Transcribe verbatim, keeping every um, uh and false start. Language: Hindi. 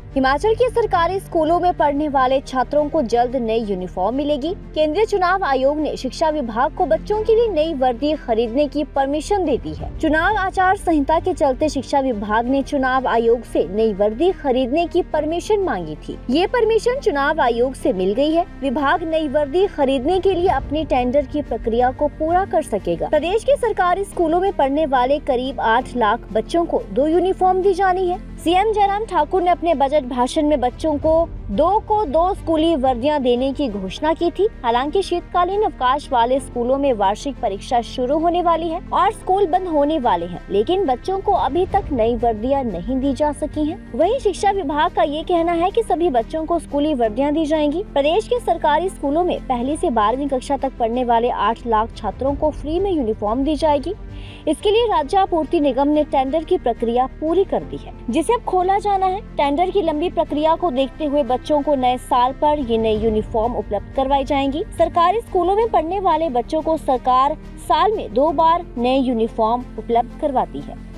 हिमाचल के सरकारी स्कूलों में पढ़ने वाले छात्रों को जल्द नई यूनिफॉर्म मिलेगी। केंद्रीय चुनाव आयोग ने शिक्षा विभाग को बच्चों के लिए नई वर्दी खरीदने की परमिशन दे दी है। चुनाव आचार संहिता के चलते शिक्षा विभाग ने चुनाव आयोग से नई वर्दी खरीदने की परमिशन मांगी थी। ये परमिशन चुनाव आयोग से मिल गई है। विभाग नई वर्दी खरीदने के लिए अपनी टेंडर की प्रक्रिया को पूरा कर सकेगा। प्रदेश के सरकारी स्कूलों में पढ़ने वाले करीब आठ लाख बच्चों को दो यूनिफॉर्म दी जानी है। सीएम जयराम ठाकुर ने अपने बजट भाषण में बच्चों को दो को दो स्कूली वर्दियां देने की घोषणा की थी। हालांकि शीतकालीन अवकाश वाले स्कूलों में वार्षिक परीक्षा शुरू होने वाली है और स्कूल बंद होने वाले हैं, लेकिन बच्चों को अभी तक नई वर्दियां नहीं दी जा सकी हैं। वहीं शिक्षा विभाग का ये कहना है कि सभी बच्चों को स्कूली वर्दियां दी जाएंगी। प्रदेश के सरकारी स्कूलों में पहली से बारहवीं कक्षा तक पढ़ने वाले आठ लाख छात्रों को फ्री में यूनिफॉर्म दी जाएगी। इसके लिए राज्य आपूर्ति निगम ने टेंडर की प्रक्रिया पूरी कर दी है, जिसे अब खोला जाना है। टेंडर की लंबी प्रक्रिया को देखते हुए बच्चों को नए साल पर ये नई यूनिफॉर्म उपलब्ध करवाई जाएंगी। सरकारी स्कूलों में पढ़ने वाले बच्चों को सरकार साल में दो बार नए यूनिफॉर्म उपलब्ध करवाती है।